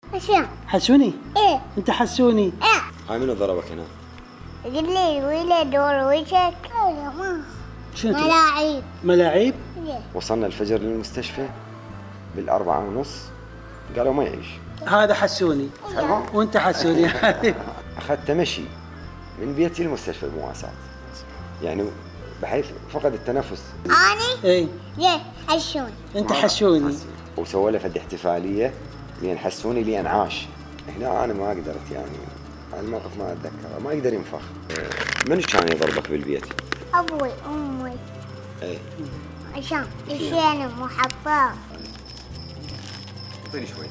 عشان حسوني؟ ايه انت حسوني؟ ايه هاي منو ضربك هنا؟ قل لي ولد ورويشك ما شنو؟ ملاعب ملاعيب؟ ليه؟ وصلنا الفجر للمستشفى بال4:30 قالوا ما يعيش. هذا حسوني وانت حسوني. اخذته مشي من بيتي للمستشفى بمواساة، يعني بحيث فقد التنفس. اني اي ليه حشون انت حسوني. وسووا له فد احتفاليه لين حسوني لين عاش. هنا انا ما قدرت، يعني الموقف ما اتذكره، ما يقدر ينفخ. من كان يضربك بالبيت؟ ابوي امي ايه عشان محفظ. اعطيني شوي.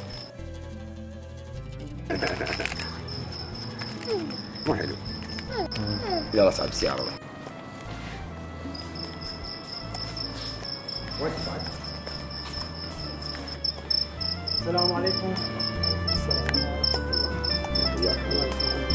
مو حلو. يلا صعب السيارة روح. وين تصعد؟ السلام عليكم. حياك الله.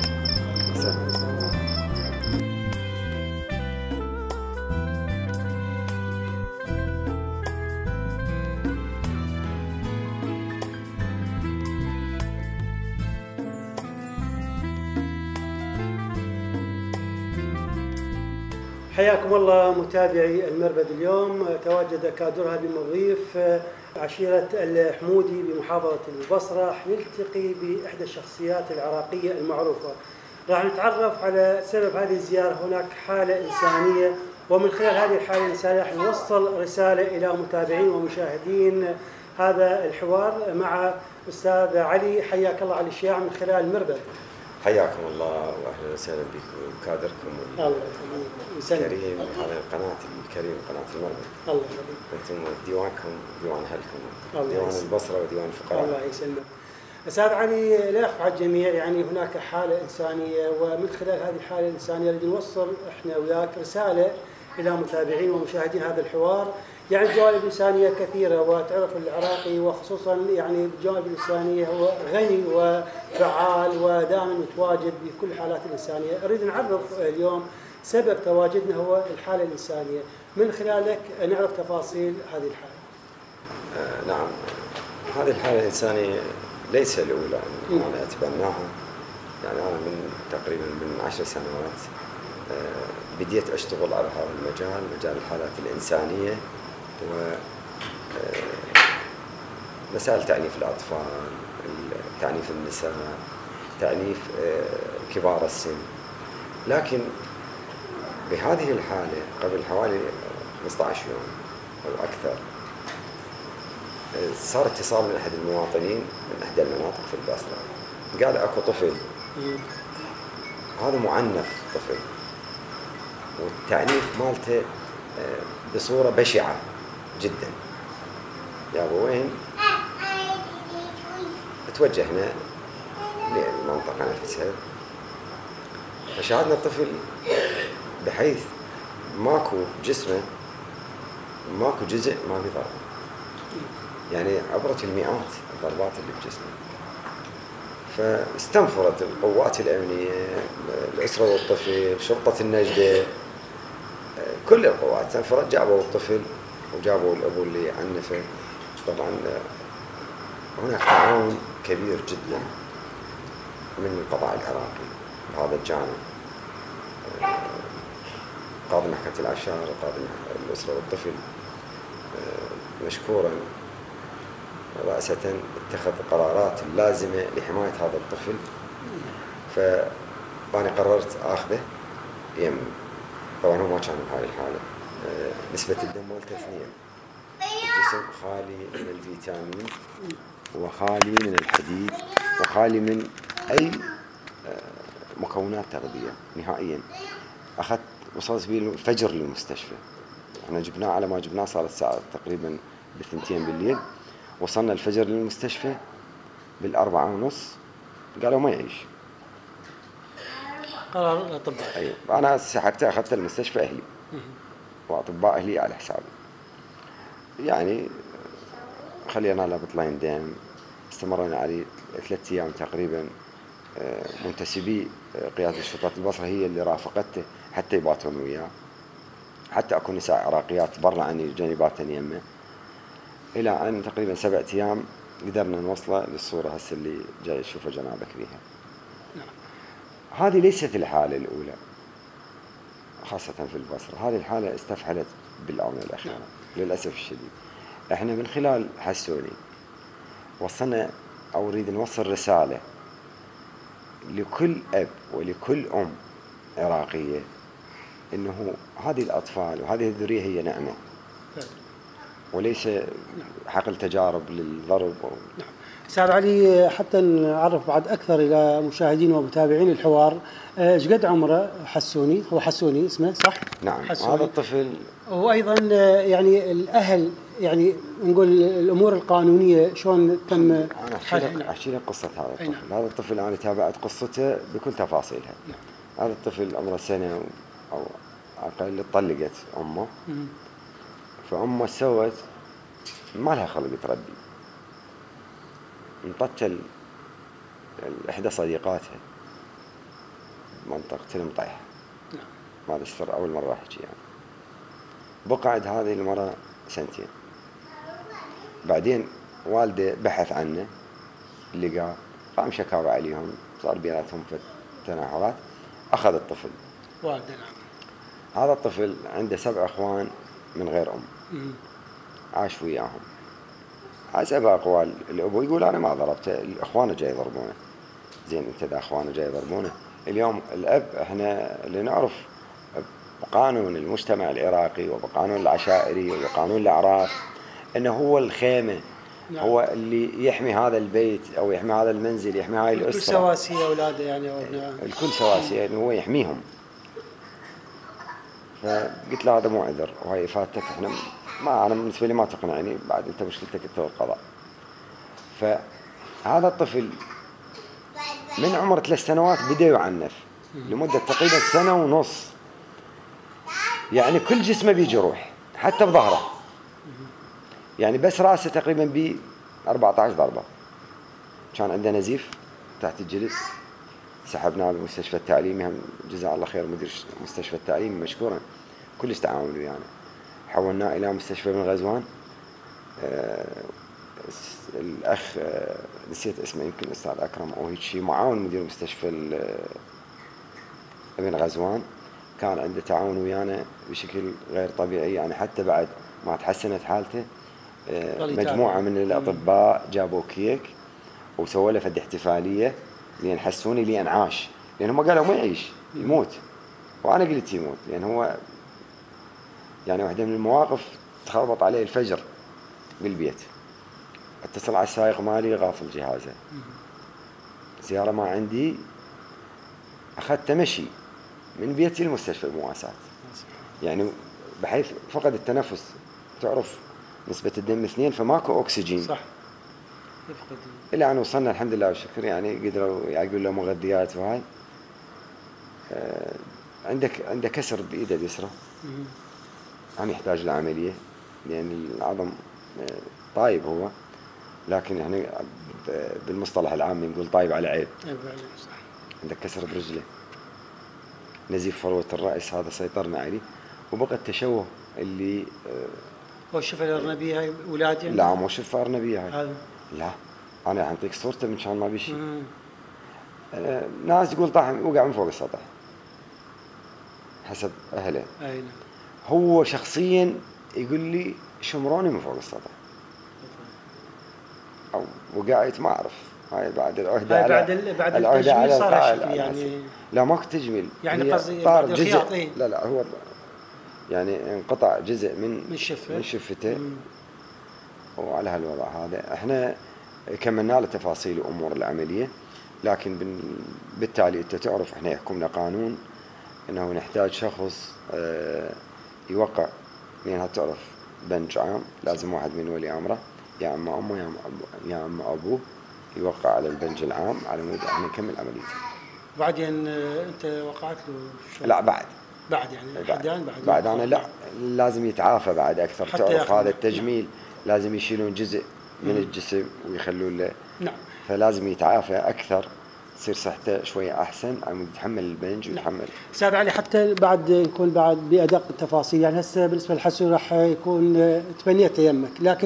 حياكم الله متابعي المربد. اليوم تواجد كادرها بمضيف عشيرة الحمودي بمحافظة البصرة، راح نلتقي بإحدى الشخصيات العراقية المعروفة. راح نتعرف على سبب هذه الزيارة. هناك حالة إنسانية، ومن خلال هذه الحالة الإنسانية راح نوصل رسالة إلى متابعين ومشاهدين هذا الحوار مع أستاذ علي. حياك الله علي الشياع من خلال المربد. حياكم الله واهلا وسهلا بكم وكادركم الله يسلمك. الكريم على القناه الكريم قناه المربد. الله يسلمك. انتم ديوانكم ديوان اهلكم، الله ديوان يسلمك. البصره وديوان الفقراء. الله يسلمك. أستاذ علي، لا يخفى على الجميع يعني هناك حالة إنسانية، ومن خلال هذه الحالة الإنسانية نريد نوصل إحنا وياك رسالة إلى متابعين ومشاهدين هذا الحوار. يعني الجوانب الإنسانية كثيرة، وتعرف العراقي وخصوصا يعني الجوانب الإنسانية هو غني وفعال ودائما متواجد بكل الحالات الإنسانية. أريد نعرف اليوم سبب تواجدنا هو الحالة الإنسانية، من خلالك نعرف تفاصيل هذه الحالة. نعم، هذه الحالة الإنسانية ليس الأولى أن أنا أتبناها. يعني أنا من تقريبا من 10 سنوات بديت أشتغل على هذا المجال، مجال الحالات الإنسانية ومسائل تعنيف الأطفال، تعنيف النساء، تعنيف كبار السن. لكن بهذه الحالة قبل حوالي 15 يوم أو أكثر صار اتصال من أحد المواطنين من إحدى المناطق في البصرة، قال أكو طفل هذا معنف، طفل والتعنيف مالته بصورة بشعة جدا. يا أبو وين؟ توجهنا للمنطقة نفسها، فشاهدنا الطفل بحيث ماكو جسمه، ماكو جزء ما بضرب، يعني عبرت المئات الضربات اللي بجسمه. فاستنفرت القوات الأمنية، الأسرة والطفل، شرطة النجدة، كل القوات استنفرت، جابوا الطفل وجابوا الأبو اللي عنفه. طبعا هناك تعاون كبير جدا من القضاء العراقي بهذا الجانب، قاضي محكمة العشار، قاضي الأسرة والطفل مشكورا رأسة اتخذ قرارات لازمة لحماية هذا الطفل. فأنا قررت آخذه يم. طبعا هو ما كان بهاي الحالة، نسبة الدم مالته 2، الجسم خالي من الفيتامين وخالي من الحديد وخالي من أي مكونات تغذية نهائيا. أخذت وصلت به الفجر للمستشفى. احنا جبناه على ما جبناه صارت الساعة تقريبا ب2 بالليل. وصلنا الفجر للمستشفى بال4:30 قالوا ما يعيش. قرار الأطباء. أيوة. أنا سحبته أخذته المستشفى أهلي وأطباء أهلي على حسابي. يعني خلينا له بطلين دم، استمرنا عليه 3 أيام تقريبا. منتسبي قيادة شرطة البصرة هي اللي رافقته حتى يباتون وياه، حتى أكو نساء عراقيات برا عني جانبات يمه، إلى أن تقريبا 7 أيام قدرنا نوصله للصورة هسه اللي جاي تشوفها جنابك بيها. نعم. هذه ليست الحالة الأولى خاصة في البصرة، هذه الحالة استفحلت بالآونة الأخيرة. نعم. للأسف الشديد احنا من خلال حسوني وصلنا أو نريد نوصل رسالة لكل أب ولكل أم عراقية إنه هذه الأطفال وهذه الذرية هي نعمة وليس حقل تجارب للضرب. نعم. أستاذ علي، حتى نعرف بعد أكثر إلى مشاهدين ومتابعين الحوار، ايش قد عمره حسوني؟ هو حسوني اسمه صح؟ نعم. حسوني. هذا الطفل وأيضا يعني الأهل، يعني نقول الأمور القانونية شلون تم؟ أنا أحكي لك قصة هذا الطفل. نعم. هذا الطفل أنا تابعت قصته بكل تفاصيلها. نعم. هذا الطفل عمره سنة أو أقل، طلقت أمه، فأمه سوت ما لها خلق تربي، انطت إحدى صديقاتها منطقة المطيح. نعم. ما هذا السر أول مرة أحكي يعني. بقعد هذه المرة سنتين، بعدين والده بحث عنه، لقاه، قام شكاوى عليهم، صار بيناتهم في تناحرات، أخذ الطفل. والده. نعم. هذا الطفل عنده 7 أخوان من غير أم، عاش وياهم. حسب أقوال الأبو يقول أنا ما ضربته، الأخوان جاي يضربونه. زين أنت إذا أخوانه جاي يضربونه، اليوم الأب إحنا اللي نعرف بقانون المجتمع العراقي وبقانون العشائري وبقانون الأعراف أنه هو الخيمة. نعم. هو اللي يحمي هذا البيت أو يحمي هذا المنزل، يحمي هاي الأسرة. الكل سواسية أولاده يعني، أو ابنائه الكل سواسية، يعني هو يحميهم. فقلت له هذا مو عذر وهي فاتك، احنا ما أنا بالنسبة لي ما تقنعني، بعد أنت مشكلتك أنت والقضاء. فهذا الطفل من عمر 3 سنوات بدأ يعنف لمدة تقريبا 1.5 سنة، يعني كل جسمه بيه جروح حتى بظهره، يعني بس راسه تقريبا بيه 14 ضربة. كان عنده نزيف تحت الجلد، سحبناه للمستشفى التعليمي، هم جزاه الله خير مدير المستشفى التعليمي مشكورا كلش تعاون ويانا. حولناه إلى مستشفى بن غزوان. الأخ نسيت اسمه، يمكن أستاذ أكرم أو هيك شيء، معاون مدير مستشفى بن غزوان، كان عنده تعاون ويانا بشكل غير طبيعي. يعني حتى بعد ما تحسنت حالته مجموعة من الأطباء جابوا كيك وسووا له فد احتفالية لين حسوني لين عاش، لأن هم قالوا ما يعيش يموت، وأنا قلت يموت، لأن هو يعني واحدة من المواقف تخربط عليه الفجر بالبيت، اتصل على السائق مالي غافل جهازه، زيارة ما عندي، أخذت مشي من بيتي للمستشفى المواساة، يعني بحيث فقد التنفس. تعرف نسبة الدم 2، فماكو أكسجين. صح. يفقد. إلى أن وصلنا الحمد لله والشكر، يعني قدروا يعقلوا له مغذيات وهاي. عنده كسر بإيده اليسرى، يعني يحتاج لعملية، لأن العظم طايب هو، لكن احنا بالمصطلح العام نقول طايب على عيب. صح. عنده كسر برجله، نزيف فروة الرأس، هذا سيطرنا عليه، وبقى التشوه اللي هو شفا الأرنبية هاي أولادي؟ لا مو شفا أرنبية هاي. هذا لا أنا أعطيك صورته من شان ما بيشي. ناس تقول طاح وقع من فوق السطح حسب أهله. أين. هو شخصيا يقول لي شمروني من فوق السطح أو وقعت، ما أعرف. هاي بعد العهدة بعد التجميل صار شكل يعني. لا ماكو تجميل، يعني قصدي طار بعد جزء. إيه؟ لا هو يعني انقطع جزء من شفته. وعلى هالوضع هذا احنا كملنا له تفاصيل وامور العمليه، لكن بالتالي انت تعرف احنا يحكمنا قانون انه نحتاج شخص يوقع، لانها تعرف بنج عام لازم واحد من ولي امره، يا اما امه يا اما ابوه، يوقع على البنج العام على مود احنا نكمل عمليته. بعدين انت وقعت له؟ لا بعد يعني بعد انا لا لازم يتعافى بعد اكثر. تعرف هذا التجميل لازم يشيلون جزء من الجسم ويخلون له. نعم. فلازم يتعافى اكثر، تصير صحته شويه احسن، عم يتحمل البنج ويتحمل. استاذ علي، حتى بعد نكون بعد بادق التفاصيل، يعني هسه بالنسبه للحسون راح يكون تبنيت يمك، لكن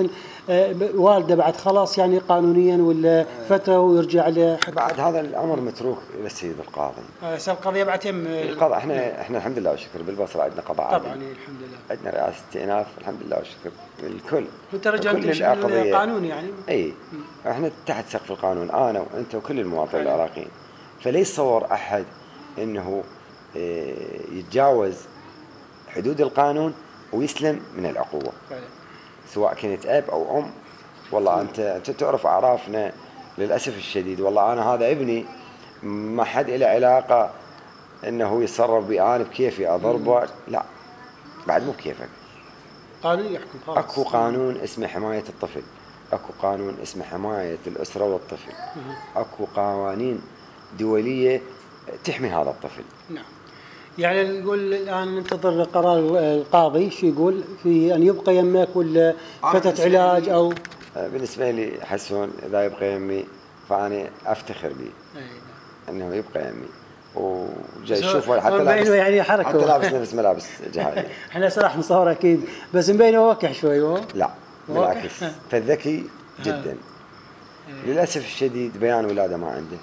والده بعد خلاص يعني قانونيا ولا فتره ويرجع له بعد هذا الامر متروك الى السيد القاضي. سبب القضيه بعد يم القضاء. احنا الحمد لله والشكر بالبصره عندنا قضاء طبعا عادل. الحمد لله. عندنا رئاسه استئناف الحمد لله والشكر الكل. وانت رجال تمشي بالقانون يعني؟ اي احنا تحت سقف القانون انا وانت وكل المواطنين العراقيين. فلا يتصور احد انه يتجاوز حدود القانون ويسلم من العقوبه. سواء كنت اب او ام. والله انت تعرف اعرافنا للاسف الشديد. والله انا هذا ابني ما حد له علاقه انه يتصرف بي انا بكيفي اضربه. لا بعد مو بكيفك. قانون يحكم خلاص. اكو قانون اسمه حمايه الطفل. اكو قانون اسمه حمايه الاسره والطفل. اكو قوانين دوليه تحمي هذا الطفل. نعم. يعني نقول الان ننتظر قرار القاضي شو يقول في ان يبقى يمك ولا فتره علاج او بالنسبه لي حسون اذا يبقى يمي فانا افتخر به انه يبقى يمي وجاي تشوفه حتى لابس يعني حركه حتى لابس نفس ملابس جهاديه. احنا راح نصور اكيد بس مبينه وكح شوي. لا بالعكس فالذكي جدا. للاسف الشديد بيان ولاده ما عنده.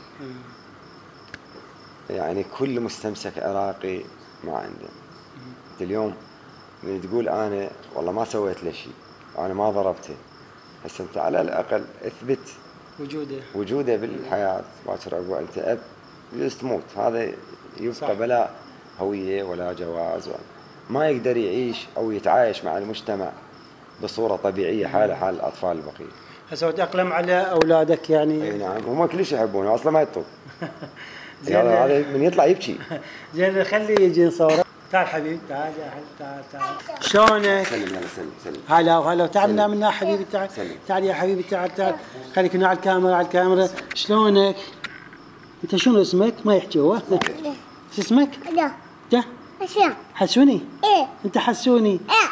يعني كل مستمسك عراقي ما عنده. انت اليوم من تقول انا والله ما سويت له شيء وانا ما ضربته. هسه انت على الاقل اثبت وجوده بالحياه. باكر عقب انت اب يجوز تموت. هذا يبقى بلا هويه ولا جواز ما يقدر يعيش او يتعايش مع المجتمع بصوره طبيعيه حاله حال الاطفال البقيه. هسه تأقلم على اولادك يعني. اي نعم هم كلش يحبونه اصلا ما يطوف. هذا من يطلع يبكي. زين خلي يجي نصوره. تعال حبيبي تعال شلونك؟ سلم. هلا تعال منا حبيبي تعال. تعال يا حبيبي تعال خليك هنا على الكاميرا شلونك؟ انت شنو اسمك؟ ما يحكي هو. شو اسمك؟ لا حسوني؟ ايه انت حسوني؟ ايه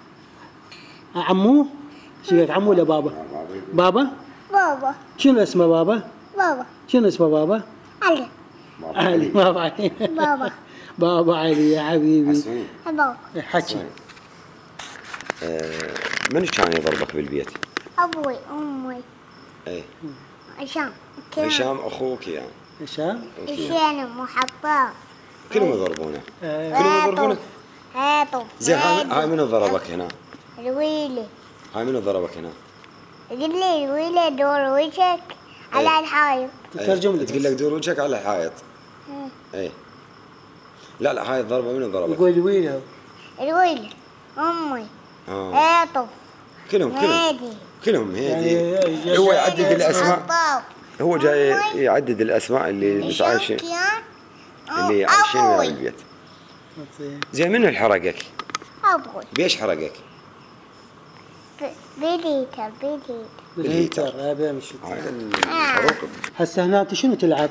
عمو؟ شو قالك عمو ولا بابا؟ بابا؟ شنو اسمه بابا؟ شنو اسمه بابا؟ علي. بابا علي. بابا علي يا حبيبي. بابا حكي. من كان يضربك بالبيت؟ ابوي امي. ايه هشام اخوك يعني. هشام محبب. كلهم يضربونه. كلهم يضربونه. زين هاي منو ضربك هنا؟ الويلي. هاي منو ضربك هنا؟ يقول لي الويلي دور وجهك على الحائط. تترجم لي. تقول لك دور وجهك على الحائط. ايه لا هاي الضربه منو ضربك؟ يقول الويلي امي. طف. كلهم هيدي. هو يعدد الاسماء. هو جاي يعدد الاسماء اللي عايشين ويا البيت. زين منو اللي حرقك؟ ابوي. بيش حرقك؟ بالهيتر. هذا مش هذا الحروق. هسه هنا انت شنو تلعب؟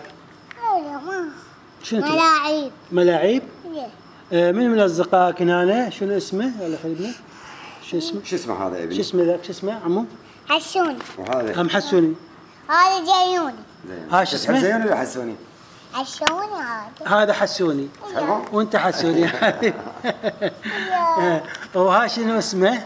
شنو ملاعب؟ من اصدقائك هنا شنو اسمه؟ يلا خلينا. شو اسمه هذا ابني؟ شو اسمه ذاك؟ شو اسمه عمو؟ حسوني. وهذا ام حسوني. هذا جيوني. ها شو اسمه؟ زيوني ولا حسوني؟ هذا حسوني. وانت حسوني. وها شنو اسمه؟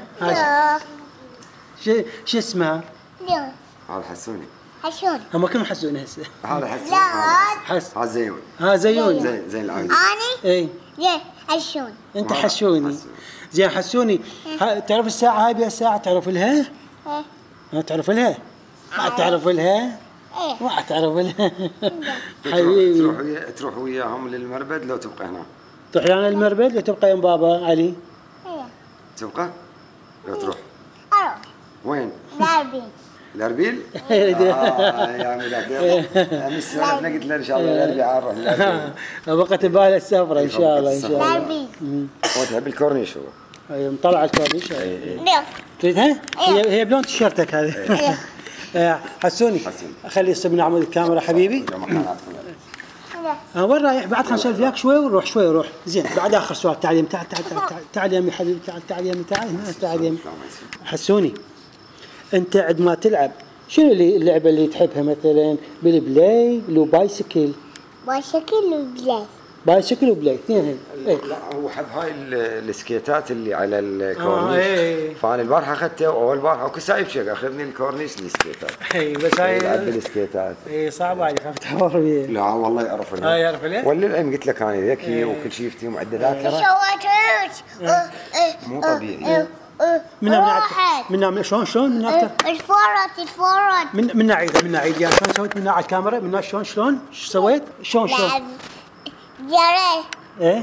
شو اسمها؟ هذا حسوني. هم كلهم حسوني هسه. هذا حسوني. لا هذا زيون. زيوني. زين العين. اني؟ اي حسوني. انت حسوني. زين حسوني تعرف الساعة هاي بها ساعة تعرف لها؟ ما تعرف لها؟ ما تعرف لها؟ ما تعرف لها. حبيبي تروح وياهم للمربد لو تبقى هنا؟ تروح ويانا للمربد لو تبقى يم بابا علي؟ تبقى؟ لو تروح؟ اروح. وين؟ الأربيل؟ يا عمي ذاك امس احنا قلت له ان شاء الله الأربعاء نروح للأربيل. بقت ببال السفرة ان شاء الله. الأربيل. هو تحب الكورنيش هو؟ اي مطلع الكورنيش. تريدها؟ هي بلون تيشيرتك هذه. حسوني خلي يصيبنا عمود الكاميرا حبيبي. وين رايح؟ بعد خلينا نسولف وياك شوي ونروح شوي. زين بعد اخر سؤال. تعال يمي تعال يمي حبيبي تعال يمي تعال يمي. حسوني انت عندما تلعب شنو اللعبه اللي تحبها مثلا؟ بالبلاي لو بايسكل؟ وبلاي. بهاي الشكل وبلاي اثنين. لا هو حب هاي السكيتات اللي على الكورنيش. فانا البارحه اخذته اول بارحه وكسايب شيء اخذني الكورنيش السكيتات. اي بس هاي يلعب بالسكيتات. اي صعب علي خاف تحور بيه. لا والله يعرف له. يعرف له. وللعلم قلت لك انا ذكي وكل شيء يفتي معدل ذاكره. مو طبيعي. من شلون من اكثر. الفرد من نعيد يعني شلون سويت من على الكاميرا من شلون ايش سويت شلون جري ايه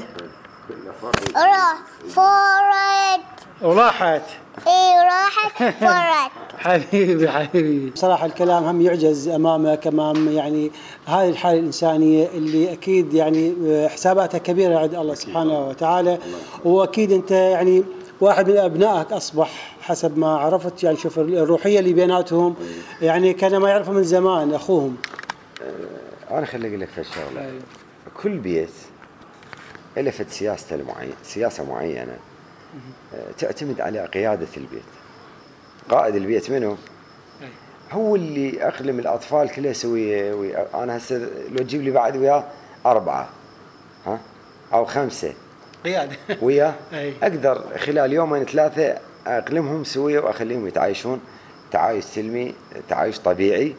فرد وراحت. اي راحت فرد. حبيبي بصراحة الكلام هم يعجز أمامك أمام يعني هذه الحالة الإنسانية اللي أكيد يعني حساباتها كبيرة عند الله سبحانه وتعالى. وأكيد أنت يعني واحد من أبنائك أصبح حسب ما عرفت يعني شوف الروحية اللي بيناتهم يعني كان ما يعرفوا من زمان أخوهم. أنا خلي أقول لك في الشغلة كل بيت له فد سياسة معينة تعتمد على قيادة البيت. قائد البيت منه هو اللي أقلم الأطفال كلها سوية. أنا هسه لو تجيب لي بعد وياه 4 أو 5 قيادة وياه أقدر خلال 2-3 يوم أقلمهم سوية وأخليهم يتعايشون تعايش سلمي تعايش طبيعي.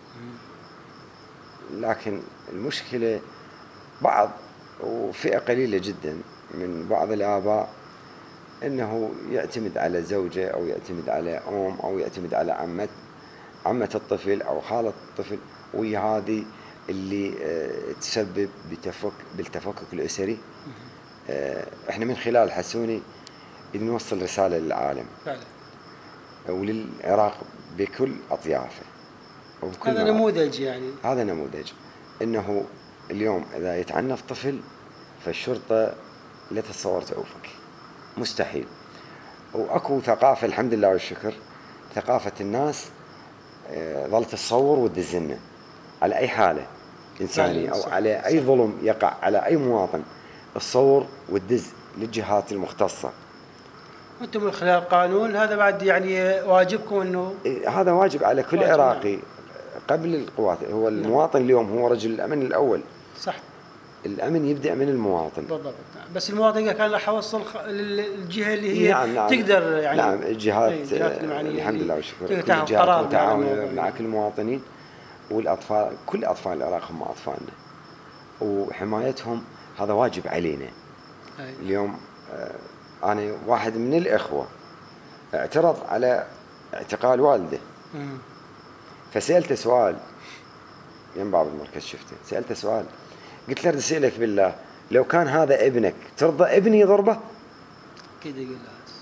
لكن المشكلة بعض وفئة قليلة جدا من بعض الآباء انه يعتمد على زوجه او يعتمد على او يعتمد على عمة الطفل او خالة الطفل، وهي هذه اللي تسبب بالتفكك الاسري. احنا من خلال حسوني نوصل رسالة للعالم فعلا وللعراق بكل اطيافه. هذا نموذج يعني هذا نموذج انه اليوم اذا يتعنف طفل فالشرطة لا تتصور توقفك مستحيل. واكو ثقافه الحمد لله والشكر ثقافه الناس ظلت تصور وتدزنا على اي حاله انسانيه او على اي ظلم يقع على اي مواطن تصور وتدز للجهات المختصه. وانتم من خلال القانون هذا بعد يعني واجبكم انه هذا واجب على كل عراقي قبل القوات. هو المواطن اليوم هو رجل الامن الاول. صح. الامن يبدا من المواطن بالضبط. بس المواطن كان راح يوصل للجهه اللي هي نعم تقدر يعني نعم الجهات الحمد لله والشكر الجهات متعاونه مع كل المواطنين والاطفال. كل اطفال العراق هم اطفالنا وحمايتهم هذا واجب علينا. اليوم انا واحد من الاخوه اعترض على اعتقال والده فسالته سؤال يم باب المركز شفته سالته سؤال قلت له اريد اسالك بالله لو كان هذا ابنك ترضى ابني يضربه؟ اكيد يقول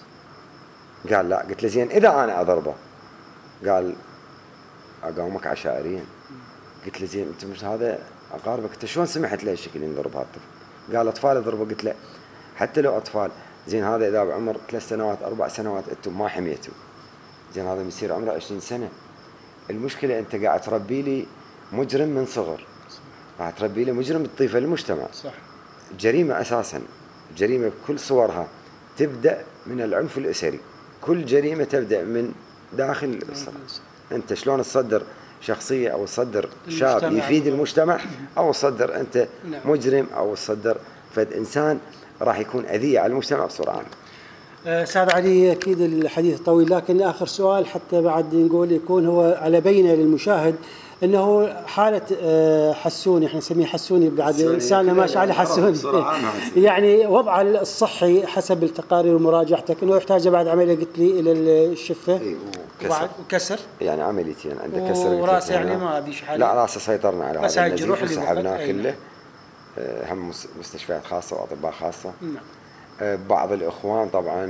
لا. قال لا. قلت له زين اذا انا اضربه؟ قال اقاومك عشائريا. قلت له زين انت مش هذا اقاربك انت شلون سمحت له الشكل ينضرب هذا الطفل؟ قال اطفال يضربه. قلت له حتى لو اطفال زين هذا اذا بعمر 3 سنوات 4 سنوات انتم ما حميتوا زين هذا بيصير عمره 20 سنه. المشكله انت قاعد تربي لي مجرم من صغر راح تربي لي مجرم تضيفه للمجتمع. صح. الجريمه اساسا الجريمه بكل صورها تبدا من العنف الاسري. كل جريمه تبدا من داخل الاسره. انت شلون تصدر شخصيه او تصدر شاب يفيد المجتمع او تصدر انت مجرم او تصدر فد انسان راح يكون اذيه على المجتمع بصوره عامه. استاذ علي اكيد الحديث طويل لكن اخر سؤال حتى بعد نقول يكون هو على بينه للمشاهد انه حاله حسوني احنا نسميه حسوني بعد انسان ما شاء الله حسوني يعني وضعه الصحي حسب التقارير ومراجعتك انه يحتاج بعد عمليه قلت لي الى الشفه وكسر يعني عمليتين عنده كسر وراسه يعني ما ابيش حاله. لا راسه سيطرنا على هذا النزيف وسحبناه كله. هم مستشفيات خاصه واطباء خاصه. نعم. بعض الاخوان طبعا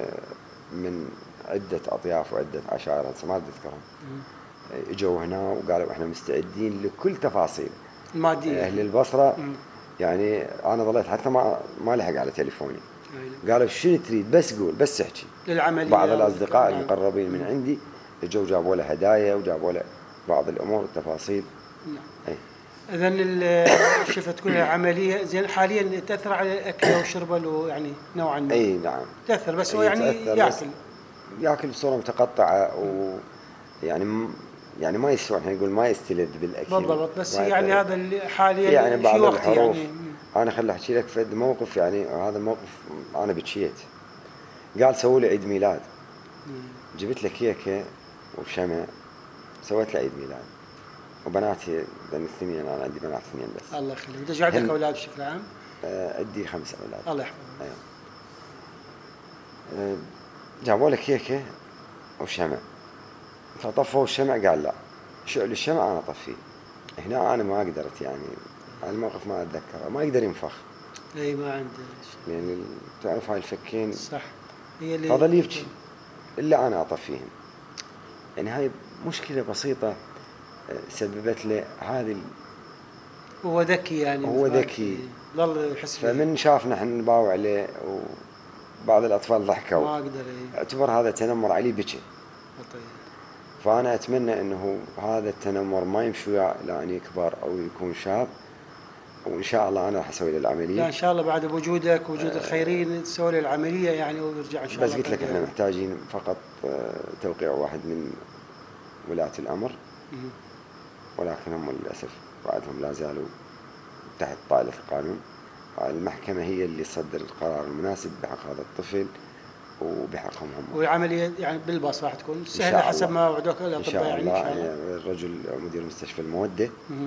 من عده اطياف وعده عشائر ما اذكرهم اجوا هنا وقالوا احنا مستعدين لكل تفاصيل الماديه. اهل البصره يعني انا ظليت حتى ما لحق على تليفوني. قالوا شنو تريد بس قول بس احكي للعمليه. بعض الاصدقاء المقربين من عندي اجوا جابوا له هدايا وجابوا له بعض الامور والتفاصيل. نعم. اذا شفت كلها عمليه زين حاليا تاثر على الاكل والشرب يعني نوعا ما. اي نعم تاثر بس هو يعني ياكل بصوره متقطعه ويعني يعني ما يسوى، احنا نقول ما يستلذ بالاكل بالضبط، بس يعني هذا حاليا يعني بعض في وقت الحروف يعني. انا خلي احكي لك فد موقف، يعني هذا الموقف انا بكيت. قال سووا لي عيد ميلاد، جبت له كيكه وشمع، سويت له عيد ميلاد، وبناتي بين الاثنين، انا عندي بنات اثنين بس. الله يخليك. انت عندك اولاد بشكل عام؟ عندي 5 اولاد. الله يحفظهم. ايوه. جابوا له كيكه وشمع، فطفوا الشمع، قال لا شعل الشمع انا اطفيه. هنا انا ما قدرت، يعني الموقف ما اتذكره، ما يقدر ينفخ. اي ما عنده شيء. يعني تعرف هاي الفكين، صح، هي اللي فظل يبكي الا انا اطفيهم. يعني هاي مشكله بسيطه سببت له هذه. هو ذكي يعني، هو ذكي، ظل يحس فيه. فمن شافنا احنا نباوع عليه وبعض الاطفال ضحكوا، ما اقدر. اعتبر هذا تنمر عليه، بكي. فانا اتمنى انه هذا التنمر ما يمشي وياه الى ان يكبر او يكون شاب، وان شاء الله انا راح اسوي له العمليه. لا ان شاء الله بعد بوجودك وجود الخيرين تسوي له العمليه يعني ويرجع ان شاء الله. بس قلت لك احنا محتاجين فقط توقيع واحد من ولاة الامر، ولكن هم للاسف بعدهم لا زالوا تحت طائله القانون. المحكمه هي اللي تصدر القرار المناسب بحق هذا الطفل وبحقهم هم. والعمليه يعني بالباص راح تكون سهله حسب ما وعدوك الاطباء يعني. ان شاء الله. الرجل مدير مستشفى الموده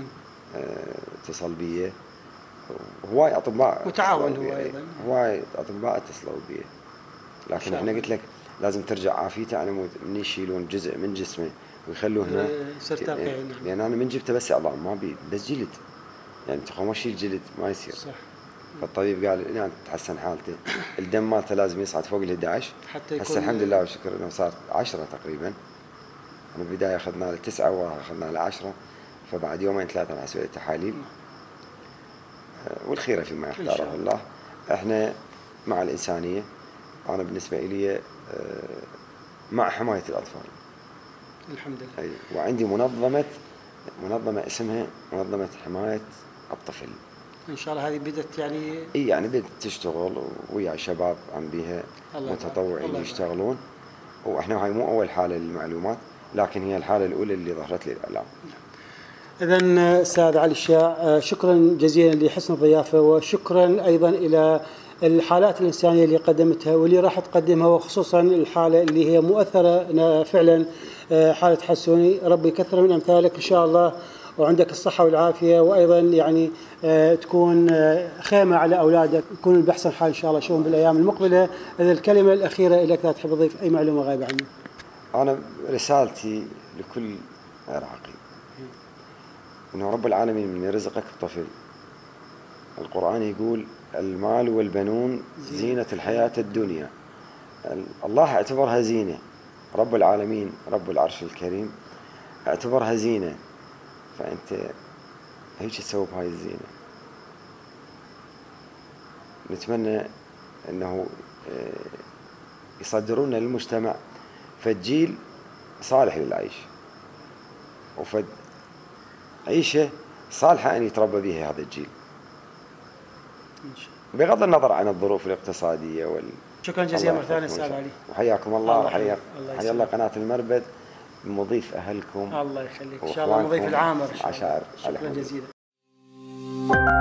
اتصل بي، هواي اطباء متعاون هو ايضا، هواي اطباء اتصلوا بي، لكن احنا قلت لك لازم ترجع عافيته على مود من يشيلون جزء من جسمه ويخلوه هنا يصير ترقيع. لان انا من جبته بس عظام ما بي، بس جلد، يعني تخمشي الجلد ما يصير. صح. فالطبيب قال يعني تتحسن حالته، الدم مالته لازم يصعد فوق ال 11 حتى يكون. هسه الحمد لله والشكر انه صار 10 تقريبا. انا بالبدايه اخذنا له 9 واخذنا له 10، فبعد يومين 3 راح اسوي له تحاليل، والخيره فيما يختاره الله. احنا مع الانسانيه، انا بالنسبه لي مع حمايه الاطفال الحمد لله. وعندي منظمه اسمها منظمه حمايه الطفل. ان شاء الله هذه بدت يعني. يعني بدت تشتغل ويا شباب عم بيها متطوعين يشتغلون، واحنا هاي مو اول حاله للمعلومات، لكن هي الحاله الاولى اللي ظهرت لي الاعلام. اذا استاذ علي الشاع، شكرا جزيلا لحسن الضيافه، وشكرا ايضا الى الحالات الانسانيه اللي قدمتها واللي راح تقدمها، وخصوصا الحاله اللي هي مؤثره فعلا، حاله حسوني. ربي يكثر من امثالك ان شاء الله، وعندك الصحه والعافيه، وايضا يعني تكون خيمه على اولادك، يكون باحسن حال ان شاء الله اشوفهم بالايام المقبله. اذا الكلمه الاخيره لك، اذا تحب تضيف اي معلومه غايبه عنك. انا رسالتي لكل عراقي انه رب العالمين من يرزقك بطفل، القرآن يقول المال والبنون زينة الحياة الدنيا. الله اعتبرها زينة، رب العالمين رب العرش الكريم اعتبرها زينة، فأنت هيك تسوي بهاي الزينة. نتمنى أنه يصدرون للمجتمع فد جيل صالح للعيش، وفد عيشة صالحة أن يتربى بها هذا الجيل، بغض النظر عن الظروف الاقتصادية شكرا جزيلا مرة ثانية أستاذ علي، وحياكم الله، وحيا الله قناة المربد، مضيف أهلكم. الله يخليك، إن شاء الله مضيف العامر. عشائر. شكرا جزيلا.